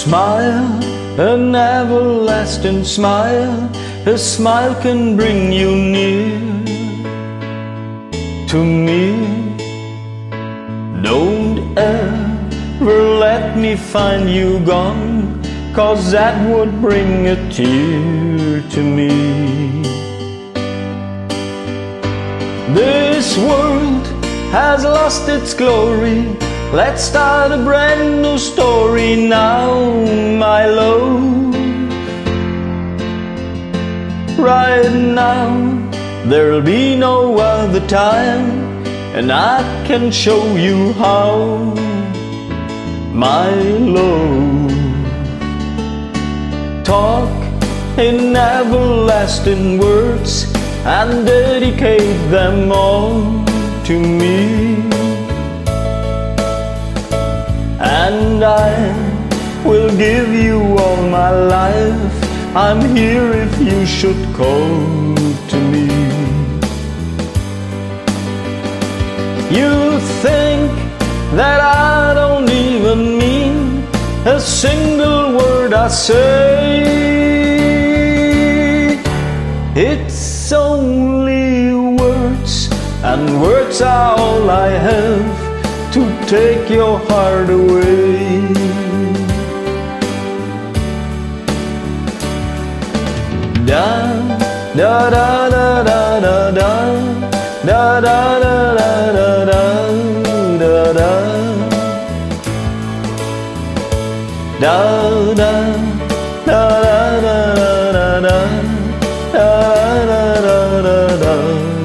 smile, an everlasting smile. A smile can bring you near to me. Don't ever let me find you gone, 'cause that would bring a tear to me. This world has lost its glory. Let's start a brand new story now, my love. Right now, there'll be no other time, and I can show you how, my love. Talk in everlasting words and dedicate them all to me. And I will give you all my life. I'm here if you should call to me. You think that I don't even mean a single word I say. It's only words, and words are all I have to take your heart away. Da da da da da da da da da da da da da da da da da da da da.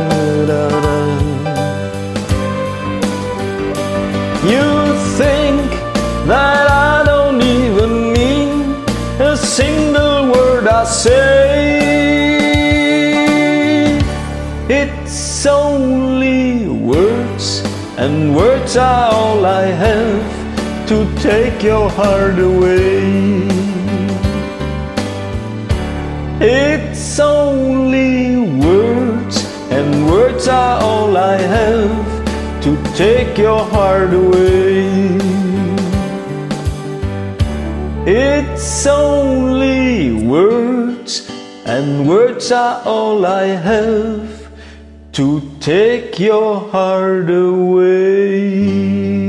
You think that I don't even mean a single word I say. It's only words, and words are all I have to take your heart away. It's only words, and words are all I have to take your heart away. It's only words, and words are all I have to take your heart away.